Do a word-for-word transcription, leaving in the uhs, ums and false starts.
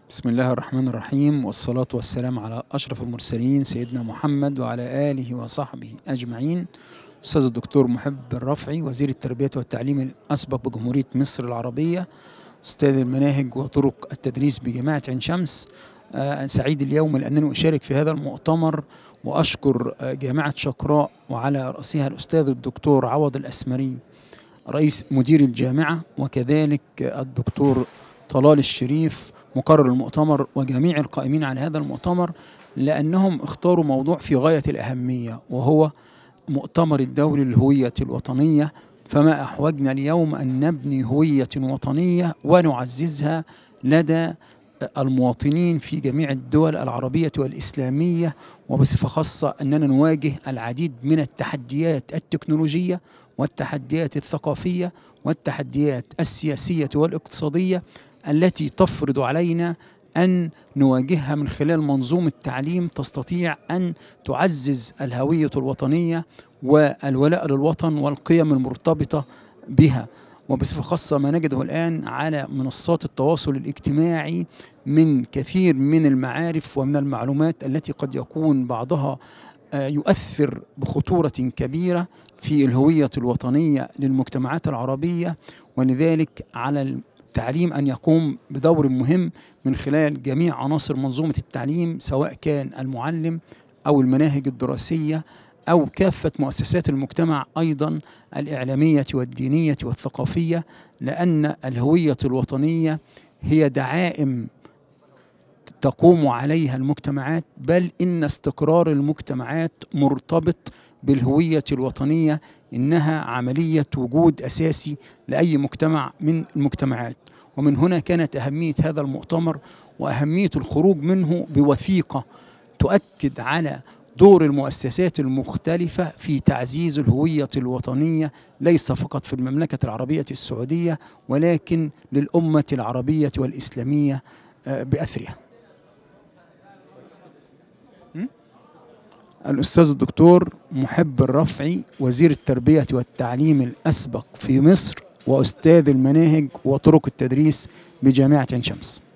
بسم الله الرحمن الرحيم، والصلاة والسلام على أشرف المرسلين سيدنا محمد وعلى آله وصحبه أجمعين. أستاذ الدكتور محب الرفعي، وزير التربية والتعليم الأسبق بجمهورية مصر العربية، أستاذ المناهج وطرق التدريس بجامعة عين شمس. آه سعيد اليوم لأنني أشارك في هذا المؤتمر، وأشكر آه جامعة شقراء وعلى رأسها الأستاذ الدكتور عوض الأسمري رئيس مدير الجامعة، وكذلك الدكتور طلال الشريف مقرر المؤتمر، وجميع القائمين على هذا المؤتمر، لأنهم اختاروا موضوع في غاية الأهمية، وهو مؤتمر الدولي للهوية الوطنية. فما أحوجنا اليوم أن نبني هوية وطنية ونعززها لدى المواطنين في جميع الدول العربية والإسلامية، وبصفة خاصة أننا نواجه العديد من التحديات التكنولوجية والتحديات الثقافية والتحديات السياسية والاقتصادية التي تفرض علينا أن نواجهها من خلال منظومة تعليم تستطيع أن تعزز الهوية الوطنية والولاء للوطن والقيم المرتبطة بها. وبصفة خاصة ما نجده الآن على منصات التواصل الاجتماعي من كثير من المعارف ومن المعلومات التي قد يكون بعضها يؤثر بخطورة كبيرة في الهوية الوطنية للمجتمعات العربية، ولذلك على التعليم أن يقوم بدور مهم من خلال جميع عناصر منظومة التعليم، سواء كان المعلم أو المناهج الدراسية أو كافة مؤسسات المجتمع، أيضا الإعلامية والدينية والثقافية، لأن الهوية الوطنية هي دعائم تقوم عليها المجتمعات، بل إن استقرار المجتمعات مرتبط بالهوية الوطنية، إنها عملية وجود أساسي لأي مجتمع من المجتمعات. ومن هنا كانت أهمية هذا المؤتمر وأهمية الخروج منه بوثيقة تؤكد على دور المؤسسات المختلفة في تعزيز الهوية الوطنية، ليس فقط في المملكة العربية السعودية ولكن للأمة العربية والإسلامية بأثرها. الأستاذ الدكتور محب الرفعي، وزير التربية والتعليم الأسبق في مصر، وأستاذ المناهج وطرق التدريس بجامعة عين شمس.